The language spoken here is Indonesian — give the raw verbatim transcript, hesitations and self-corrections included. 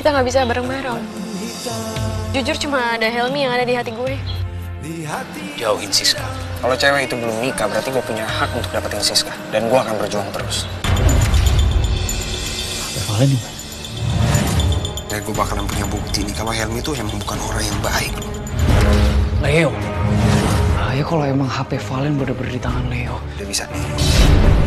kita nggak bisa bareng-bareng. Jujur cuma ada Helmi yang ada di hati gue. Jauhin Siska. Kalau cewek itu belum nikah, berarti gue punya hak untuk dapetin Siska. Dan gue akan berjuang terus. Valen nih. Dan gue bakalan punya bukti nih kalau Helmi itu emang bukan orang yang baik. Leo. Bahaya kalau emang H P Valen bener-bener di tangan Leo. Udah bisa nih.